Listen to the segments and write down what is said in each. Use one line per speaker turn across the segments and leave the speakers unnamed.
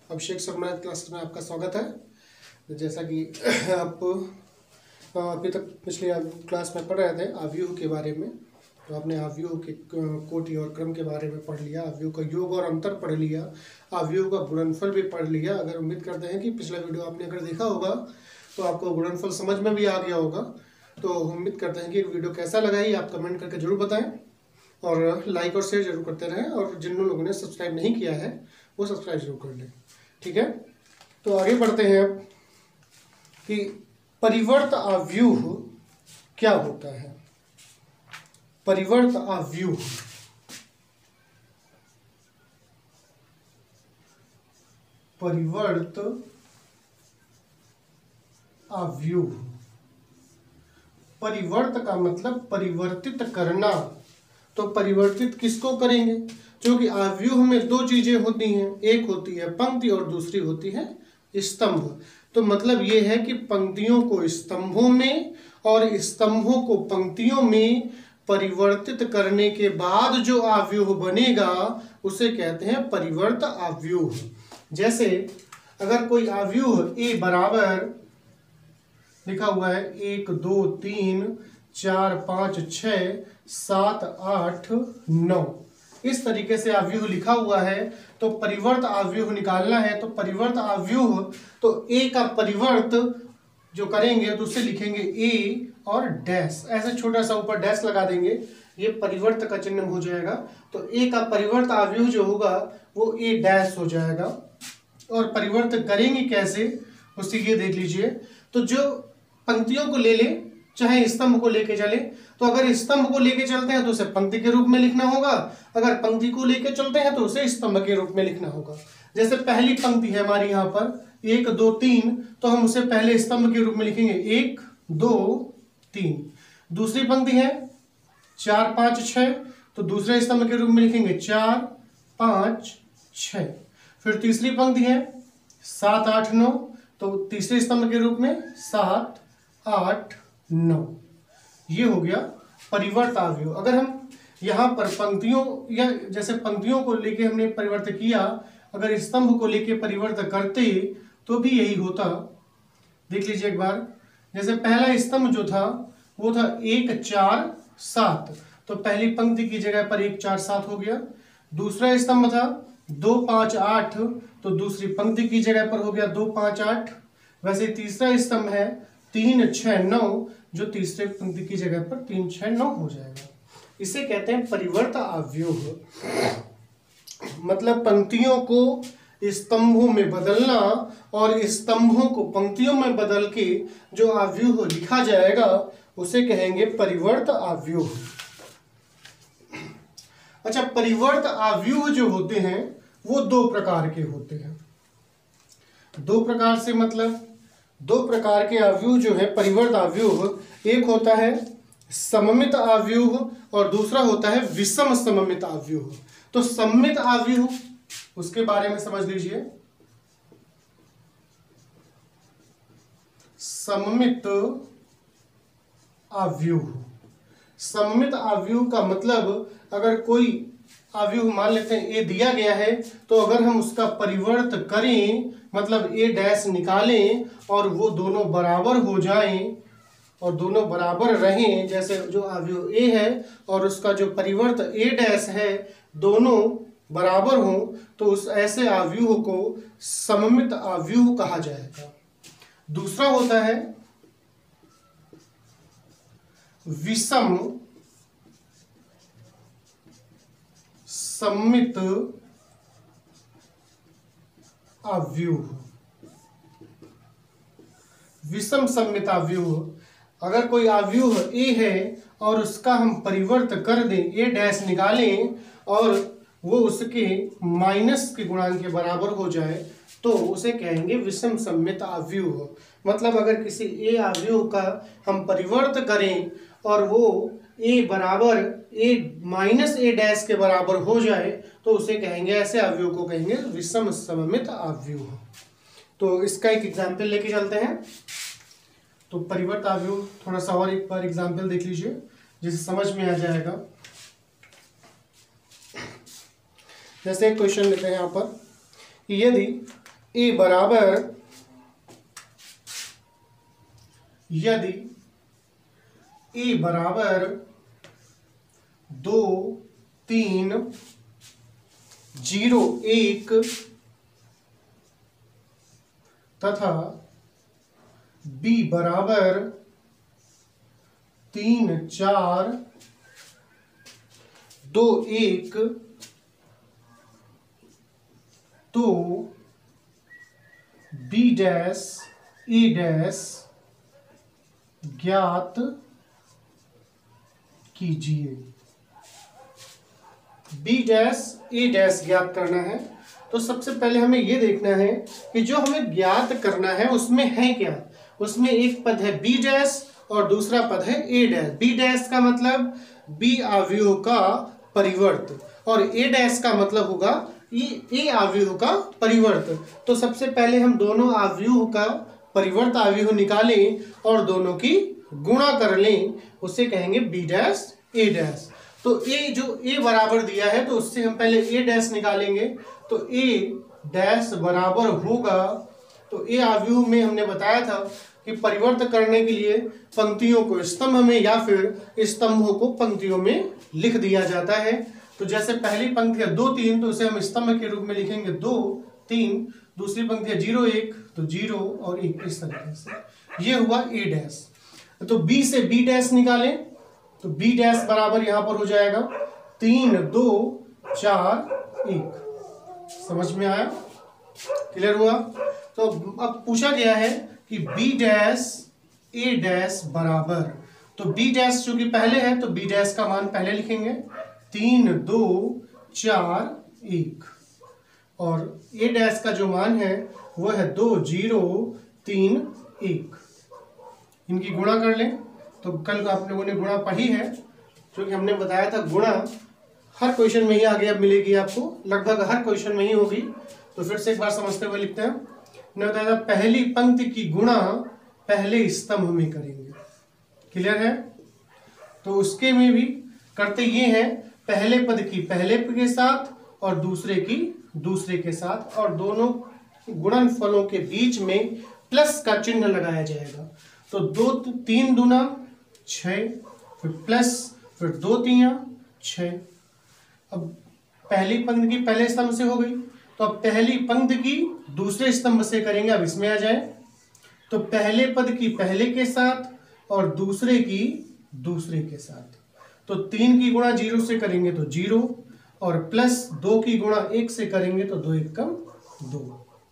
Abhishek Sharma class में आपका स्वागत है। जैसा कि आप अभी तक पिछले क्लास में पढ़ रहे थे अवयव के बारे में, तो आपने अवयव के कोटि और क्रम के बारे में पढ़ लिया, अवयव का योग और अंतर पढ़ लिया, अवयव का गुणनफल भी पढ़ लिया। अगर उम्मीद करते हैं कि पिछला वीडियो आपने अगर देखा होगा तो आपको गुणनफल समझ में भी आ गया होगा। तो उम्मीद करते हैं कि वीडियो कैसा लगा ही आप कमेंट करके जरूर बताएं और लाइक और शेयर जरूर करते रहें, और जिन लोगों ने सब्सक्राइब नहीं किया है वो सब्सक्राइब जरूर कर लें। ठीक है, तो आगे बढ़ते हैं अब कि परिवर्त अवयव क्या होता है। परिवर्त अवयव परिवर्त अवयव परिवर्त का मतलब परिवर्तित करना। तो परिवर्तित किसको करेंगे? क्योंकि अवयव में दो चीजें होती हैं, एक होती है पंक्ति और दूसरी होती है स्तंभ। तो मतलब ये है कि पंक्तियों को स्तंभों में और स्तंभों को पंक्तियों में परिवर्तित करने के बाद जो अवयव बनेगा उसे कहते हैं परिवर्त अवयव। जैसे अगर कोई अवयव ए बराबर लिखा हुआ है 1 2 3 4 5 6 7 8 9, इस तरीके से अवयव लिखा हुआ है, तो परिवर्त अवयव निकालना है। तो परिवर्त अवयव, तो ए का परिवर्त जो करेंगे तो उसे लिखेंगे ए और डैश, ऐसे छोटा सा ऊपर डैश लगा देंगे, ये परिवर्त का चिन्ह हो जाएगा। तो ए का परिवर्त अवयव जो होगा वो ए डैश हो जाएगा। और परिवर्त करेंगे कैसे उससे ये देख लीजिए। तो जो पंक्तियों को ले ले चाहे स्तंभ को लेके चले, तो अगर स्तंभ को लेके चलते हैं तो उसे पंक्ति के रूप में लिखना होगा, अगर पंक्ति को लेके चलते हैं तो उसे स्तंभ के रूप में लिखना होगा। जैसे पहली पंक्ति है हमारी यहाँ पर 1 2 3, तो हम उसे पहले स्तंभ के रूप में लिखेंगे 1 2 3। दूसरी पंक्ति है 4 5 6, तो दूसरे स्तंभ के रूप में लिखेंगे 4 5 6। फिर तीसरी पंक्ति है 7 8 9, तो तीसरे स्तंभ के रूप में 7 8 9। ये हो गया परिवर्त अवयव। अगर हम यहाँ पर पंक्तियों या जैसे पंक्तियों को लेके हमने परिवर्त किया, अगर स्तंभ को लेके परिवर्त करते तो भी यही होता। देख लीजिए एक बार, जैसे पहला स्तंभ जो था वो था 1 4 7, तो पहली पंक्ति की जगह पर 1 4 7 हो गया। दूसरा स्तंभ था 2 5 8, तो दूसरी पंक्ति की जगह पर हो गया 2 5 8। वैसे तीसरा स्तंभ है 3 6 9, जो तीसरे पंक्ति की जगह पर 3 6 9 हो जाएगा। इसे कहते हैं परिवर्त अवयव। मतलब पंक्तियों को स्तंभों में बदलना और स्तंभों को पंक्तियों में बदल के जो अवयव लिखा जाएगा उसे कहेंगे परिवर्त अवयव। अच्छा, परिवर्त अवयव जो होते हैं वो दो प्रकार के होते हैं। दो प्रकार से मतलब दो प्रकार के अवयव जो है परिवर्त अवयव, एक होता है सममित अवयव और दूसरा होता है विषम सममित अवयव। तो सममित अवयव उसके बारे में समझ लीजिए। सममित अवयव, सममित अवयव का मतलब अगर कोई अवयव मान लेते हैं ए दिया गया है, तो अगर हम उसका परिवर्त करें मतलब ए डैश निकालें और वो दोनों बराबर हो जाएं और दोनों बराबर रहें, जैसे जो अवयव ए है और उसका जो परिवर्त ए डैश है दोनों बराबर हो, तो उस ऐसे अवयव को सममित अवयव कहा जाएगा। दूसरा होता है विषम सममित अवयव। विषम सममित अवयव, अगर कोई अवयव ए है और उसका हम परिवर्त कर दें, ए डैश निकालें और वो उसके माइनस के गुणांक के बराबर हो जाए, तो उसे कहेंगे विषम सममित अवयव। मतलब अगर किसी ए अवयव का हम परिवर्त करें और वो ए बराबर ए माइनस ए डैश के बराबर हो जाए, तो उसे कहेंगे, ऐसे अवयव को कहेंगे विषम सममित अवयव। तो इसका एक एग्जाम्पल लेके चलते हैं। तो परिवर्त अवयव थोड़ा सा और एक बार एग्जाम्पल देख लीजिए जिससे समझ में आ जाएगा। जैसे एक क्वेश्चन लेते हैं यहाँ पर कि यदि ए बराबर यदि ए बराबर 2 3 0 1 तथा बी बराबर 3 4 2 1 तो बी डैश ए डैश ज्ञात कीजिए। बी डैश ए डैश ज्ञात करना है तो सबसे पहले हमें यह देखना है कि जो हमें ज्ञात करना है उसमें है क्या। उसमें एक पद है बी डैश और दूसरा पद है ए डैश। बी डैश का मतलब बी अवयव का परिवर्त और ए डैश का मतलब होगा ए अवयव का परिवर्त। तो सबसे पहले हम दोनों अवयव का परिवर्त अवयव निकालें और दोनों की गुणा कर लें, उसे कहेंगे बी डैश ए डैश। तो ए जो ए बराबर दिया है तो उससे हम पहले ए डैश निकालेंगे। तो ए डैश बराबर होगा, तो ए अवयव में हमने बताया था कि परिवर्त करने के लिए पंक्तियों को स्तंभ में या फिर स्तंभों को पंक्तियों में लिख दिया जाता है। तो जैसे पहली पंक्ति है 2 3 तो उसे हम स्तंभ के रूप में लिखेंगे 2 3, दूसरी पंक्ति है 0 1 तो 0 और 1, इस तरीके से। ये हुआ ए डैश। तो बी से बी डैश निकालें तो बी डैश बराबर यहां पर हो जाएगा 3 2 4 1। समझ में आया? क्लियर हुआ? तो अब पूछा गया है कि बी डैश ए डैश बराबर, तो बी डैश जो कि पहले है तो बी डैश का मान पहले लिखेंगे 3 2 4 1 और ए डैश का जो मान है वो है 2 0 3 1। इनकी गुणा कर लें तो कल आप लोगों ने गुणा पढ़ी है, जो कि हमने बताया था गुणा हर क्वेश्चन में ही आगे अब मिलेगी आपको, लगभग हर क्वेश्चन में ही होगी। तो फिर से एक बार समझते हुए लिखते हैं। मैंने बताया था पहली पंक्ति की गुणा पहले स्तंभ में करेंगे। क्लियर है? तो उसके में भी करते ये हैं पहले पद की पहले पद के साथ और दूसरे की दूसरे के साथ, और दोनों गुणनफलों के बीच में प्लस का चिन्ह लगाया जाएगा। तो 2 3 दूना 6, फिर प्लस, फिर 2 3 6। अब पहली पंक्ति की पहले स्तंभ से हो गई, तो अब पहली पंक्ति की दूसरे स्तंभ से करेंगे। अब इसमें आ जाए तो पहले पद की पहले के साथ और दूसरे की दूसरे के साथ। तो 3 की गुणा 0 से करेंगे तो 0 और प्लस 2 की गुणा 1 से करेंगे तो 2 1 2।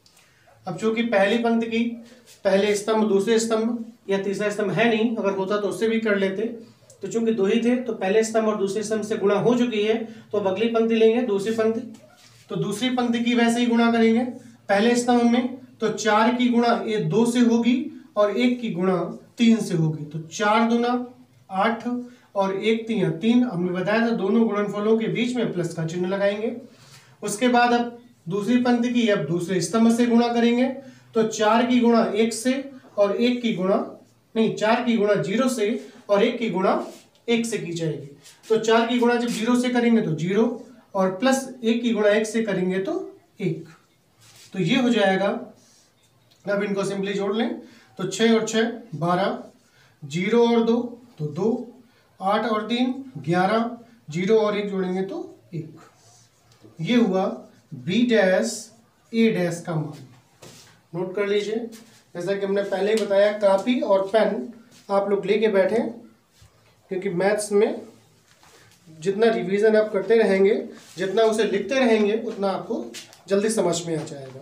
अब चूंकि पहली पंक्ति की पहले स्तंभ दूसरे स्तंभ या तीसरा स्तंभ है नहीं, अगर होता तो उससे भी कर लेते, तो चूंकि 2 ही थे तो पहले स्तंभ और दूसरे स्तंभ से गुणा हो चुकी है। तो अब अगली पंक्ति लेंगे दूसरी पंक्ति, तो दूसरी पंक्ति की वैसे ही गुणा करेंगे पहले स्तंभ में। तो 4 की गुणा 2 से होगी और 1 की गुणा 3 से होगी। तो 4 दूना 8 और 1 3 3। हमने बताया था दोनों गुणनफलों के बीच में प्लस का चिन्ह लगाएंगे। उसके बाद अब दूसरी पंक्ति की अब दूसरे स्तंभ से गुणा करेंगे। तो 4 की गुणा 1 से और 1 की गुणा नहीं 4 की गुणा 0 से और 1 की गुणा 1 से की जाएगी। तो 4 की गुणा जब 0 से करेंगे तो 0 और प्लस 1 की गुणा 1 से करेंगे तो 1। तो ये हो जाएगा। अब इनको सिंपली जोड़ लें तो 6 और 6 12, 0 और 2 तो 2, 8 और 3 11, 0 और 1 जोड़ेंगे तो 1। ये हुआ बी डैश ए डैश का मान। नोट कर लीजिए, जैसा कि हमने पहले ही बताया कापी और पेन आप लोग लेके बैठें, क्योंकि मैथ्स में जितना रिवीजन आप करते रहेंगे, जितना उसे लिखते रहेंगे, उतना आपको जल्दी समझ में आ जाएगा।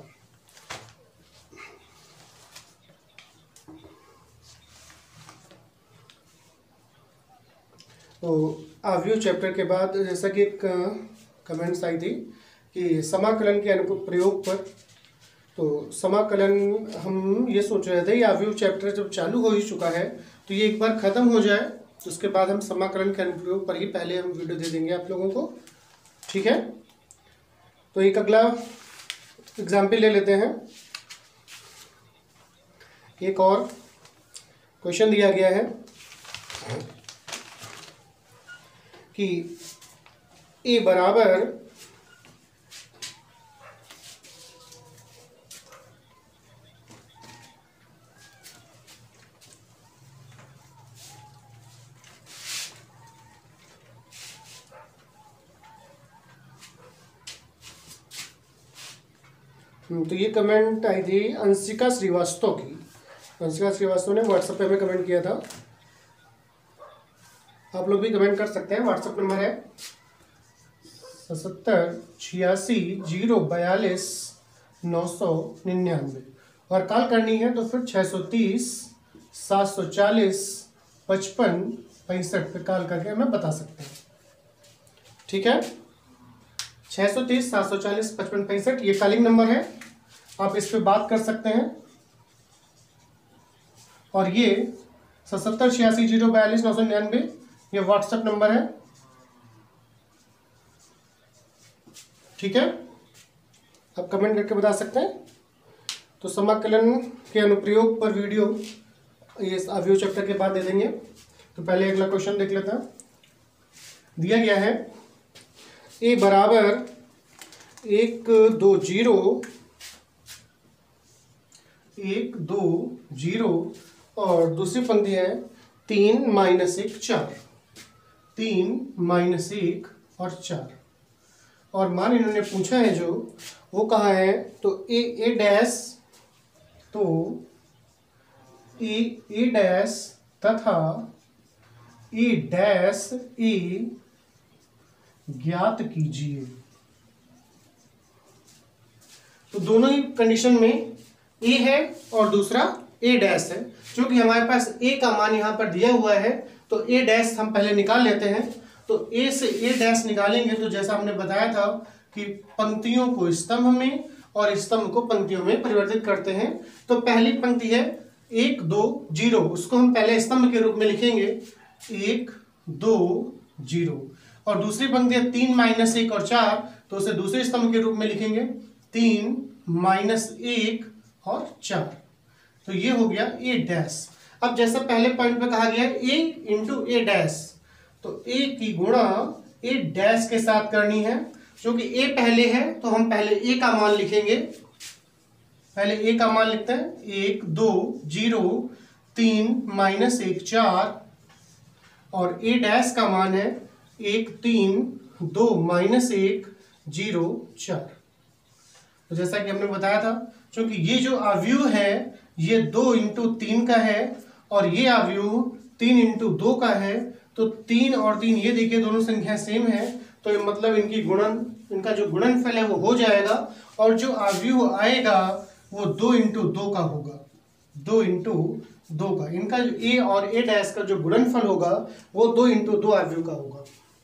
तो अवयव चैप्टर के बाद जैसा कि एक कमेंट्स आई थी कि समाकलन के अनुप्रयोग पर, तो समाकलन हम ये सोच रहे थे, ये अवयव चैप्टर जब चालू हो ही चुका है तो ये एक बार ख़त्म हो जाए तो उसके बाद हम समाकलन के अनुप्रयोग पर ही पहले हम वीडियो दे देंगे आप लोगों को। ठीक है? तो एक अगला एग्जाम्पल ले लेते हैं। एक और क्वेश्चन दिया गया है कि ए बराबर तो ये कमेंट आई थी अंशिका श्रीवास्तव की। अंशिका श्रीवास्तव ने व्हाट्सएप पे हमें कमेंट किया था। आप लोग भी कमेंट कर सकते हैं। व्हाट्सएप नंबर है 7786042999 और कॉल करनी है तो फिर 630-740-5565 पे कॉल करके हमें बता सकते हैं। ठीक है, 630-740-5565 ये कॉलिंग नंबर है, आप इस पे बात कर सकते हैं। और ये 7786042999 ये व्हाट्सएप नंबर है। ठीक है, आप कमेंट करके बता सकते हैं। तो समाकलन के अनुप्रयोग पर वीडियो ये अवयव चैप्टर के बाद दे देंगे। तो पहले अगला क्वेश्चन देख लेते हैं। दिया गया है a बराबर 1 2 0 1 2 0 और दूसरी पंक्ति है 3 - 1 4 3 - 1 और 4 और मान इन्होंने पूछा है जो वो कहा है तो ए डैश तो ए डैश तथा ए डैश ए ज्ञात कीजिए। तो दोनों ही कंडीशन में ए है और दूसरा ए डैश है। क्योंकि हमारे पास ए का मान यहाँ पर दिया हुआ है तो ए डैश हम पहले निकाल लेते हैं। तो ए से ए डैश निकालेंगे तो जैसा हमने बताया था कि पंक्तियों को स्तंभ में और स्तंभ को पंक्तियों में परिवर्तित करते हैं। तो पहली पंक्ति है 1 2 0, उसको हम पहले स्तंभ के रूप में लिखेंगे 1 2 0 और दूसरी पंक्ति है 3 - 1 और 4, तो उसे दूसरे स्तंभ के रूप में लिखेंगे 3 - 1 और 4। तो ये हो गया ए डैश। अब जैसा पहले पॉइंट पे कहा गया है ए इंटू ए डैश, तो ए की गुणा ए डैश के साथ करनी है। क्योंकि ए पहले है तो हम पहले ए का मान लिखेंगे। पहले ए का मान लिखते हैं 1 2 0 3 - 1 4 और ए डैश का मान है 1 3 2 - 1 0 4। तो जैसा कि हमने बताया था क्योंकि ये जो अवयव है ये 2 × 3 का है और ये अवयव 3 × 2 का है। तो 3 और 3 ये देखिए दोनों संख्या सेम है, तो ये मतलब इनका जो गुणनफल है वो हो जाएगा और जो अवयव आएगा वो 2 × 2 का होगा। 2 × 2 का इनका जो ए और ए डैश का जो गुणनफल होगा वो 2 × 2 अवयव का होगा।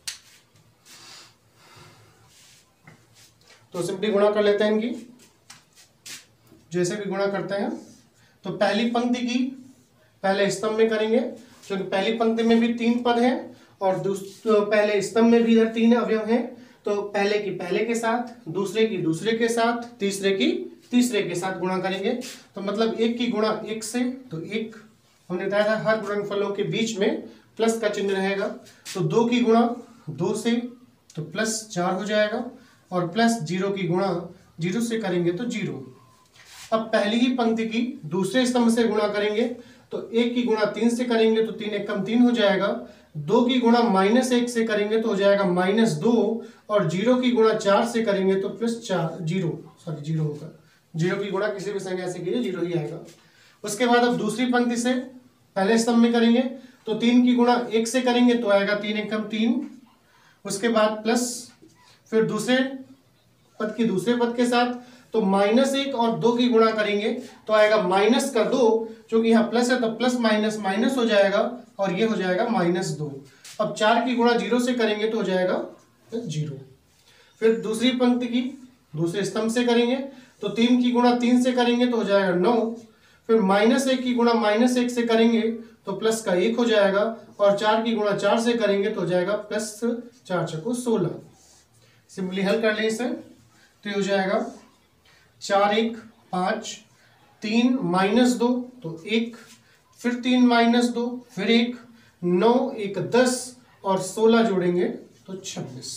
तो सिंपली गुणा कर लेते हैं इनकी, जैसे भी गुणा करते हैं। तो पहली पंक्ति की पहले स्तंभ में करेंगे क्योंकि पहली पंक्ति में भी 3 पद हैं और पहले स्तंभ में भी इधर 3 अवयव हैं। तो पहले की पहले के साथ, दूसरे की दूसरे के साथ, तीसरे की तीसरे के साथ गुणा करेंगे। तो मतलब 1 की गुणा 1 से, तो 1 हमने बताया था हर गुणनफलों के बीच में प्लस का चिन्ह रहेगा। तो 2 की गुणा 2 से तो +4 हो जाएगा और प्लस 0 की गुणा 0 से करेंगे तो 0। अब पहली ही पंक्ति की दूसरे स्तंभ से गुणा करेंगे तो 1 की गुणा 3 से करेंगे तो 3 × 1 = 3 हो जाएगा। 2 की गुणा -1 से करेंगे तो हो जाएगा -2 और 0 की गुणा 4 से करेंगे तो +0 होगा। 0 की गुणा किसी भी संख्या से कीजिए 0 ही आएगा। उसके बाद अब दूसरी पंक्ति से पहले स्तंभ में करेंगे तो 3 की गुणा 1 से करेंगे तो आएगा 3 × 1 = 3। उसके बाद प्लस फिर दूसरे पद की दूसरे पद के साथ तो -1 और 2 की गुणा करेंगे तो आएगा -2, क्योंकि यहाँ प्लस है तो प्लस माइनस माइनस हो जाएगा और ये हो जाएगा -2। अब 4 की गुणा 0 से करेंगे तो हो जाएगा 0। फिर दूसरी पंक्ति की दूसरे स्तंभ से करेंगे तो 3 की गुणा 3 से करेंगे तो हो जाएगा 9। फिर -1 की गुणा -1 से करेंगे तो प्लस का 1 हो जाएगा और 4 की गुणा 4 से करेंगे तो हो जाएगा +4 × 16। सिंपली हल कर लें इसे तो ये हो जाएगा 4 1 5 3 -2 तो 1, फिर 3 -2 फिर 1, 9 1 10 और 16 जोड़ेंगे तो 26।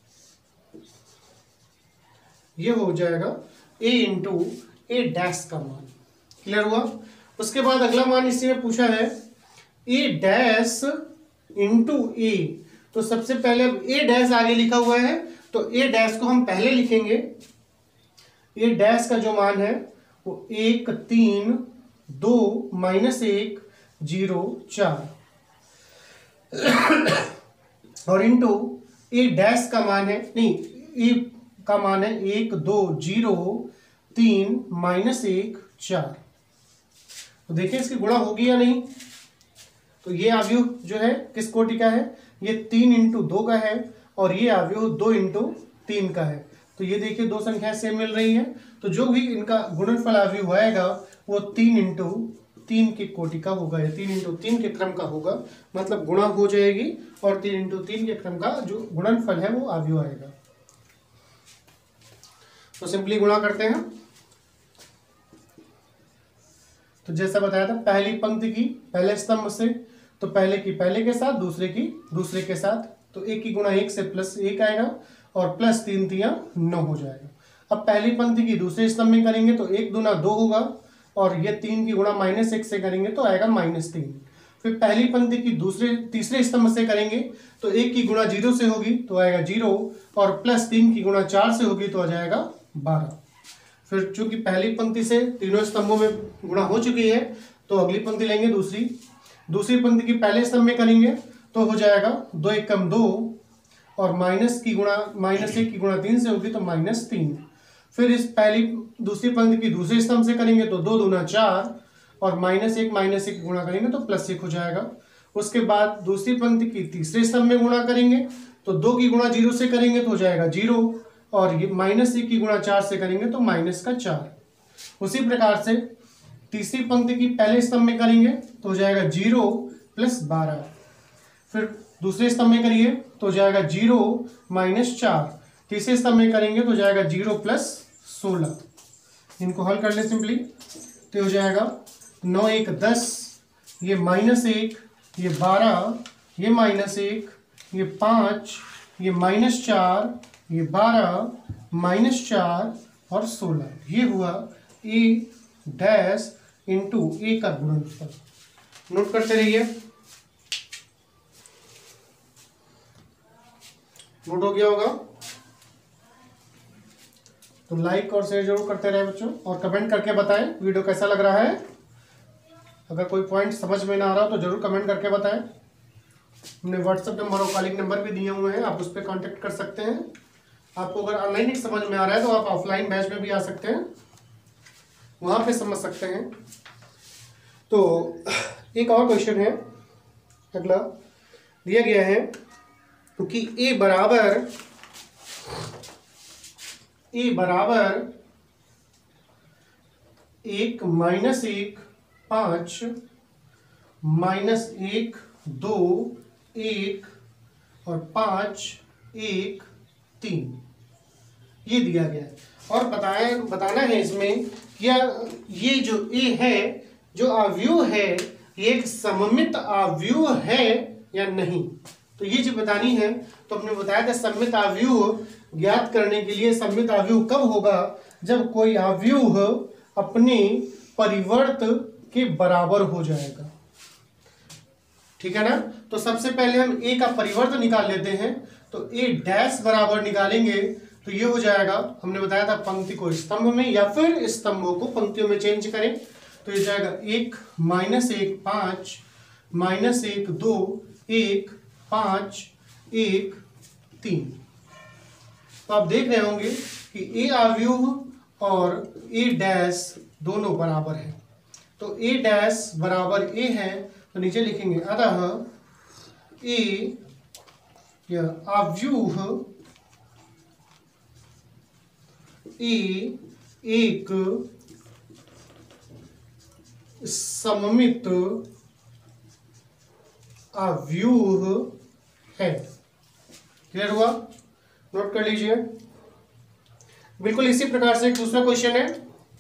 ये हो जाएगा a × a डैश का मान। क्लियर हुआ? उसके बाद अगला मान इसी में पूछा है a डैश × a। तो सबसे पहले अब a डैश आगे लिखा हुआ है तो a डैश को हम पहले लिखेंगे ए डैश का जो मान है वो 1 3 2 -1 0 4 और इंटू ए डैश का मान है, नहीं, ए का मान है 1 2 0 3 -1 4। तो देखिए इसकी गुणा होगी या नहीं। तो ये अवयव जो है किस कोटि का है, ये 3 × 2 का है और ये अवयव 2 × 3 का है। तो ये देखिए दो संख्याएं सेम मिल रही हैं, तो जो भी इनका गुणनफल अवयव आएगा वो 3 × 3 के कोटि का होगा या 3 × 3 के क्रम का होगा, मतलब गुणा हो जाएगी और 3 × 3 के क्रम का जो गुणनफल है वो अवयव आएगा। तो सिंपली गुणा करते हैं। तो जैसा बताया था पहली पंक्ति की पहले स्तंभ से, तो पहले की पहले के साथ, दूसरे की दूसरे के साथ, तो 1 की गुणा 1 से +1 आएगा और +3 × 3 9 हो जाएगा। अब पहली पंक्ति की दूसरे स्तंभ में करेंगे तो 1 दूना 2 होगा और ये 3 की गुणा -1 से करेंगे तो आएगा -3। फिर पहली पंक्ति की तीसरे स्तंभ से करेंगे तो 1 की गुणा 0 से होगी तो आएगा 0 और +3 की गुणा 4 से होगी तो आ जाएगा 12। फिर चूंकि पहली पंक्ति से तीनों स्तंभों में गुणा हो चुकी है तो अगली पंक्ति लेंगे दूसरी पंक्ति की पहले स्तंभ में करेंगे तो हो जाएगा 2 × 1 = 2 और -1 की गुणा 3 से होगी तो -3। फिर इस दूसरी पंक्ति की दूसरे स्तंभ से करेंगे तो 2 दूना 4 और -1 की गुणा करेंगे तो +1 हो जाएगा। उसके बाद दूसरी पंक्ति की तीसरे स्तंभ में गुणा करेंगे तो 2 की गुणा 0 से करेंगे तो हो जाएगा 0 और ये -1 की गुणा 4 से करेंगे तो -4। उसी प्रकार से तीसरी पंक्ति की पहले स्तंभ में करेंगे तो हो जाएगा 0 + 12। फिर दूसरे स्तंभ में करिए तो हो जाएगा 0 -4। तीसरे स्तंभ में करेंगे तो हो जाएगा 0 + 16। इनको हल कर ले सिंपली तो हो जाएगा 9 × 1 = 10, ये -1, ये 12, ये -1, ये 5, ये -4, ये 12, -4 और 16। ये हुआ ए डैश इंटू ए का गुणनफल। नोट करते रहिए। नोट हो गया होगा तो लाइक और शेयर जरूर करते रहे बच्चों और कमेंट करके बताएं वीडियो कैसा लग रहा है। अगर कोई पॉइंट समझ में ना आ रहा हो तो जरूर कमेंट करके बताएं। हमने व्हाट्सएप नंबर और कॉलिंग नंबर भी दिए हुए हैं, आप उस पर कांटेक्ट कर सकते हैं। आपको अगर ऑनलाइन नहीं समझ में आ रहा है तो आप ऑफलाइन बैच में भी आ सकते हैं, वहां पे समझ सकते हैं। तो एक और क्वेश्चन है, अगला दिया गया है कि a बराबर 1 - 1 5 -1 2 1 और 5 1 3 ये दिया गया है और बताना है इसमें क्या ये जो a है जो अवयव है ये एक सममित अवयव है या नहीं। तो ये जो बतानी है तो हमने बताया था सममित अवयव ज्ञात करने के लिए सममित अवयव कब होगा, जब कोई अवयव अपने परिवर्त के बराबर हो जाएगा। ठीक है ना। तो सबसे पहले हम a का परिवर्त निकाल लेते हैं तो a डैश बराबर निकालेंगे तो ये हो जाएगा, हमने बताया था पंक्ति को स्तंभ में या फिर स्तंभों को पंक्तियों में चेंज करें तो ये जाएगा 1 -1 5 -1 2 1 5 1 3। तो आप देख रहे होंगे कि a अवयव और a डैश दोनों बराबर है। तो a डैश बराबर a है तो नीचे लिखेंगे अतः a या अवयव a एक सममित अवयव है। क्लियर हुआ। नोट कर लीजिए। बिल्कुल इसी प्रकार से एक दूसरा क्वेश्चन है,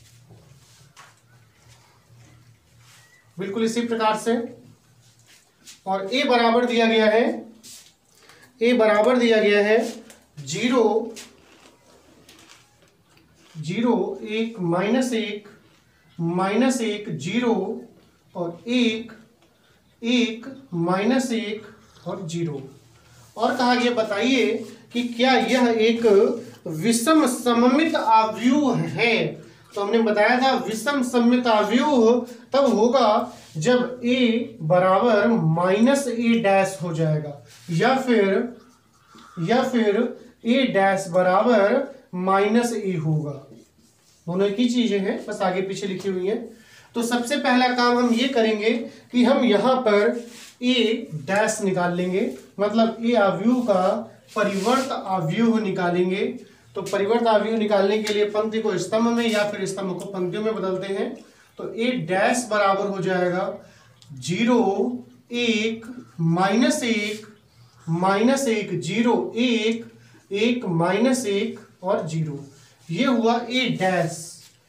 बिल्कुल इसी प्रकार से, और a बराबर दिया गया है, a बराबर दिया गया है 0 0 1 -1 -1 0 और 1 1 -1 और 0। और कहा गया बताइए कि क्या यह एक विषम सममित आव्यूह है। तो हमने बताया था विषम सममित आव्यूह तब होगा जब a बराबर माइनस ए डैश हो जाएगा, या फिर a डैश बराबर माइनस ए होगा। दोनों एक ही चीजें हैं, बस आगे पीछे लिखी हुई हैं। तो सबसे पहला काम हम ये करेंगे कि हम यहाँ पर a डैश निकाल लेंगे, मतलब a आव्यूह का परिवर्त आव्यूह निकालेंगे। तो परिवर्त आव्यूह निकालने के लिए पंक्ति को स्तंभ में या फिर स्तंभ को पंक्तियों में बदलते हैं। तो a डैश बराबर हो जाएगा 0 1 -1 -1 0 1 1 -1 और 0, ये हुआ a डैश।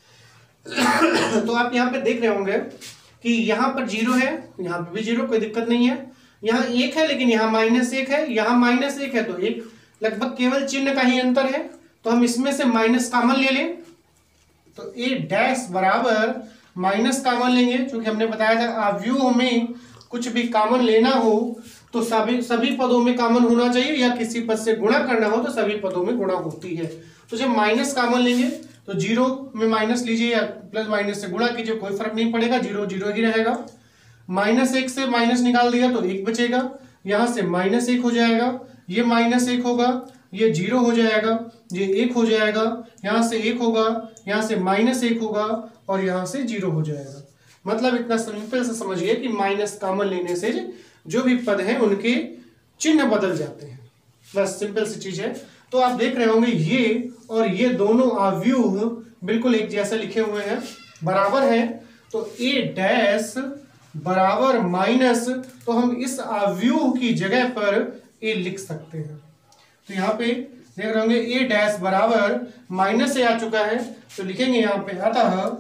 तो आप यहाँ पे देख रहे होंगे कि यहाँ पर 0 है, यहाँ पे भी 0, कोई दिक्कत नहीं है। यहाँ 1 है लेकिन यहाँ -1 है, यहाँ -1 है, तो एक लगभग केवल चिन्ह का ही अंतर है। तो हम इसमें से माइनस कॉमन ले लें, तो a डैश बराबर माइनस कॉमन लेंगे, क्योंकि हमने बताया था आव्यूह में कुछ भी कॉमन लेना हो तो सभी पदों में कॉमन होना चाहिए, या किसी पद से गुणा करना हो तो सभी पदों में गुणा होती है। तो जब माइनस कॉमन लेंगे तो 0 में माइनस लीजिए या प्लस माइनस से गुणा कीजिए, कोई फर्क नहीं पड़ेगा, 0 0 ही रहेगा। -1 से माइनस निकाल दिया तो 1 बचेगा, यहाँ से -1 हो जाएगा, ये -1 होगा, ये 0 हो जाएगा, ये 1 हो जाएगा, यहाँ से 1 होगा, यहाँ से -1 होगा और यहाँ से 0 हो जाएगा। मतलब इतना सिंपल से समझिए कि माइनस कॉमन लेने से जो भी पद हैं उनके चिन्ह बदल जाते हैं, बस सिंपल सी चीज है। तो आप देख रहे होंगे ये और ये दोनों आव्यूह बिल्कुल एक जैसे लिखे हुए हैं, बराबर हैं। तो a डैश बराबर माइनस, तो हम इस आव्यूह की जगह पर a लिख सकते हैं। तो यहाँ पे देख रहे होंगे a डैश बराबर माइनस से आ चुका है, तो लिखेंगे यहाँ पे अतः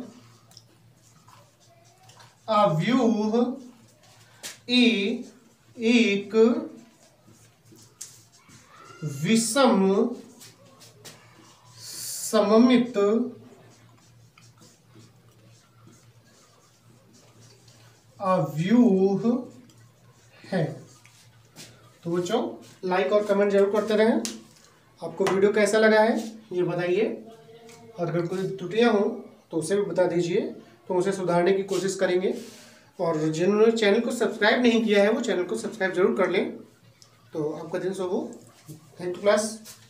आव्यूह a एक विषम सममित आव्यूह है। तो बच्चों लाइक और कमेंट जरूर करते रहें। आपको वीडियो कैसा लगा है ये बताइए, और अगर कोई त्रुटियां हो तो उसे भी बता दीजिए, तो उसे सुधारने की कोशिश करेंगे। और जिन्होंने चैनल को सब्सक्राइब नहीं किया है वो चैनल को सब्सक्राइब जरूर कर लें। तो आपका दिन शुभ हो। Thank you class.